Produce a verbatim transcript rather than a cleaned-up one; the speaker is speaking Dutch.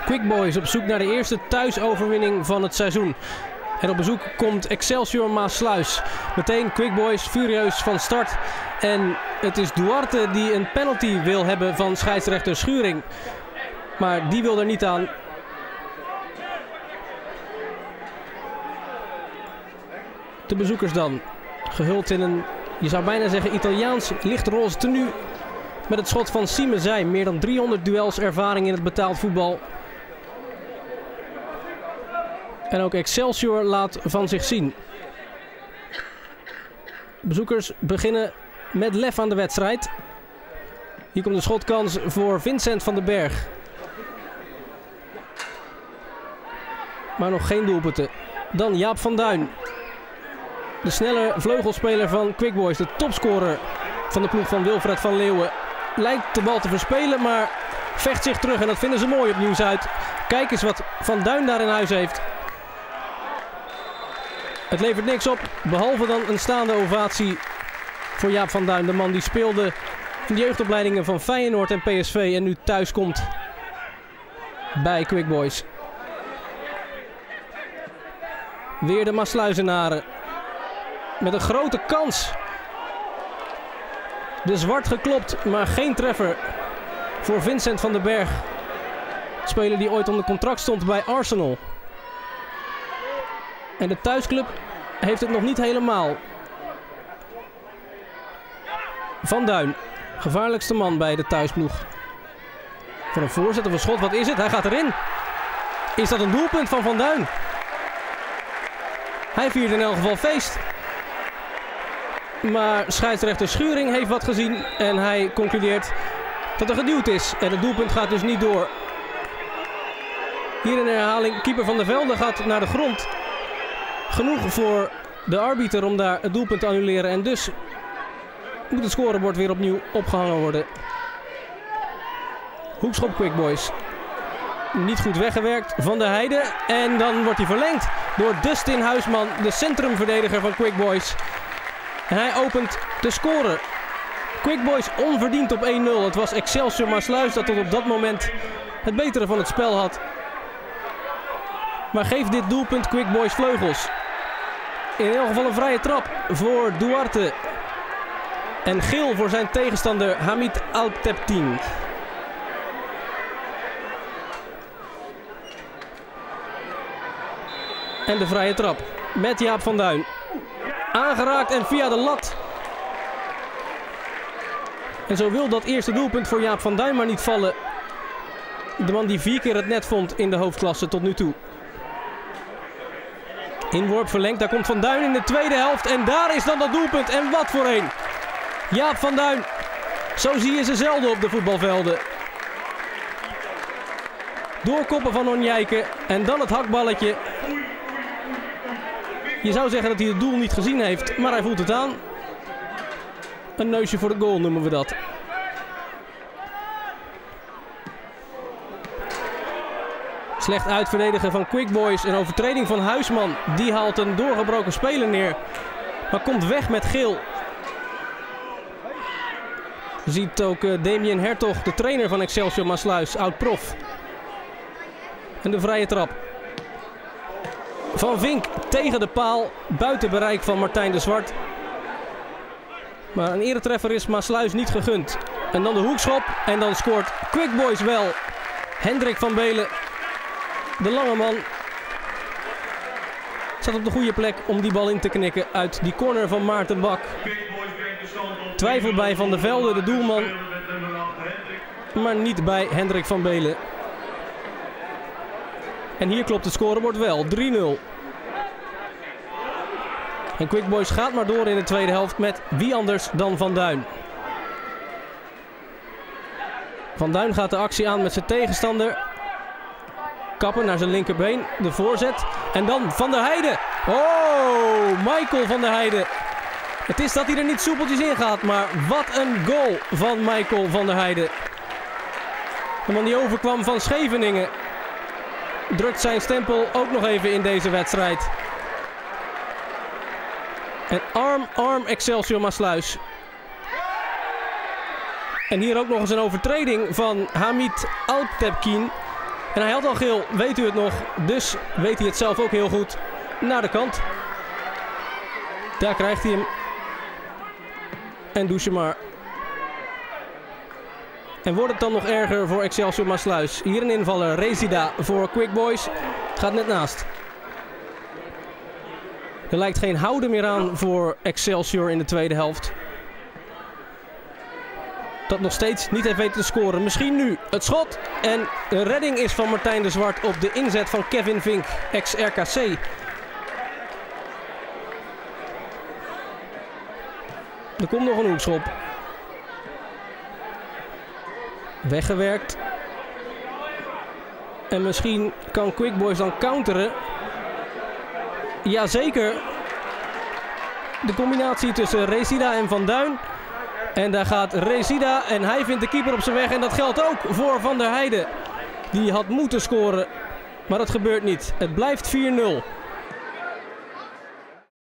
Quick Boys op zoek naar de eerste thuisoverwinning van het seizoen. En op bezoek komt Excelsior Maassluis. Meteen Quick Boys furieus van start. En het is Duarte die een penalty wil hebben van scheidsrechter Schuring. Maar die wil er niet aan. De bezoekers dan. Gehuld in een, je zou bijna zeggen, Italiaans lichtroze tenue. Met het schot van Sime Zij. Meer dan driehonderd duels ervaring in het betaald voetbal. En ook Excelsior laat van zich zien. Bezoekers beginnen met lef aan de wedstrijd. Hier komt de schotkans voor Vincent van den Berg. Maar nog geen doelpunten. Dan Jaap van Duin. De snelle vleugelspeler van Quick Boys. De topscorer van de ploeg van Wilfred van Leeuwen. Lijkt de bal te verspelen, maar vecht zich terug. En dat vinden ze mooi op Nieuw-Zuid. Kijk eens wat Van Duin daar in huis heeft. Het levert niks op, behalve dan een staande ovatie voor Jaap van Duin. De man die speelde in de jeugdopleidingen van Feyenoord en P S V en nu thuis komt bij Quick Boys. Weer de Maassluizenaren met een grote kans. De zwart geklopt, maar geen treffer voor Vincent van den Berg. Speler die ooit onder contract stond bij Arsenal. En de thuisclub heeft het nog niet helemaal. Van Duin, gevaarlijkste man bij de thuisploeg. Voor een voorzet of een schot, wat is het? Hij gaat erin. Is dat een doelpunt van Van Duin? Hij viert in elk geval feest. Maar scheidsrechter Schuring heeft wat gezien en hij concludeert dat er geduwd is. En het doelpunt gaat dus niet door. Hier in herhaling, keeper Van der Velde gaat naar de grond. Genoeg voor de arbiter om daar het doelpunt te annuleren. En dus moet het scorebord weer opnieuw opgehangen worden. Hoekschop Quick Boys. Niet goed weggewerkt. Van der Heijden. En dan wordt hij verlengd door Dustin Huisman, de centrumverdediger van Quick Boys. En hij opent de score. Quick Boys onverdiend op één nul. Het was Excelsior Maassluis dat tot op dat moment het betere van het spel had. Maar geeft dit doelpunt Quick Boys vleugels. In elk geval een vrije trap voor Duarte. En geel voor zijn tegenstander Hamid Alpteptin. En de vrije trap met Jaap van Duin. Aangeraakt en via de lat. En zo wil dat eerste doelpunt voor Jaap van Duin maar niet vallen. De man die vier keer het net vond in de hoofdklasse tot nu toe. Inworp verlengd, daar komt Van Duin in de tweede helft. En daar is dan dat doelpunt. En wat voor een. Jaap van Duin. Zo zie je ze zelden op de voetbalvelden. Doorkoppen van Onjijken. En dan het hakballetje. Je zou zeggen dat hij het doel niet gezien heeft. Maar hij voelt het aan. Een neusje voor de goal noemen we dat. Slecht uitverdedigen van Quick Boys. Een overtreding van Huisman. Die haalt een doorgebroken speler neer. Maar komt weg met geel. Je ziet ook uh, Damien Hertog, de trainer van Excelsior Maassluis, oud-prof. En de vrije trap. Van Vink tegen de paal. Buiten bereik van Martijn de Zwart. Maar een eretreffer is Maassluis niet gegund. En dan de hoekschop. En dan scoort Quick Boys wel. Hendrik van Belen. De lange man staat op de goede plek om die bal in te knikken uit die corner van Maarten Bak. Twijfel bij Van der Velde, de doelman, maar niet bij Hendrik van Belen. En hier klopt het scorebord wel, drie nul. En Quick Boys gaat maar door in de tweede helft met wie anders dan Van Duin. Van Duin gaat de actie aan met zijn tegenstander. Kappen naar zijn linkerbeen. De voorzet. En dan Van der Heijden. Oh, Michael van der Heijden. Het is dat hij er niet soepeltjes in gaat. Maar wat een goal van Michael van der Heijden. De man die overkwam van Scheveningen. Drukt zijn stempel ook nog even in deze wedstrijd. En arm, arm Excelsior Maassluis. En hier ook nog eens een overtreding van Hamid Alptepkin. En hij had al geel, weet u het nog. Dus weet hij het zelf ook heel goed. Naar de kant. Daar krijgt hij hem. En douche maar. En wordt het dan nog erger voor Excelsior Maasluis. Hier een invaller, Resida voor Quick Boys. Gaat net naast. Er lijkt geen houden meer aan voor Excelsior in de tweede helft. Dat nog steeds niet heeft weten te scoren. Misschien nu het schot. En de redding is van Martijn de Zwart op de inzet van Kevin Vink, ex-R K C. Er komt nog een hoekschop. Weggewerkt. En misschien kan Quick Boys dan counteren. Jazeker. De combinatie tussen Resida en Van Duin. En daar gaat Resida en hij vindt de keeper op zijn weg. En dat geldt ook voor Van der Heijden. Die had moeten scoren, maar dat gebeurt niet. Het blijft vier nul.